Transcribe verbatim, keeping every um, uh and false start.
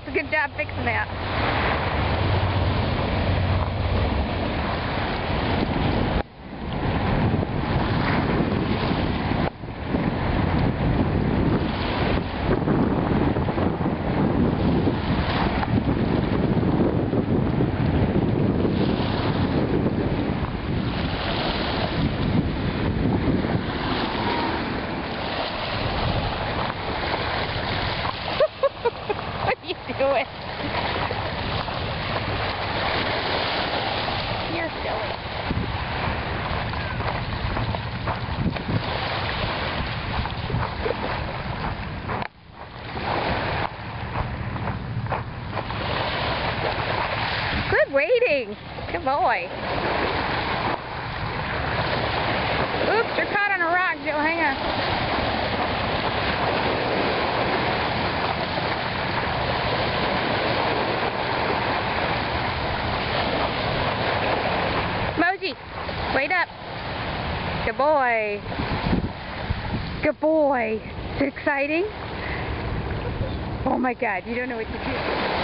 Good job fixing that. What are you doing? You're silly. Good waiting. Good boy. Oops, you're caught on a rock, Joe. Hang on. Moji, wait up. Good boy. Good boy. Is it exciting? Oh my God, you don't know what to do.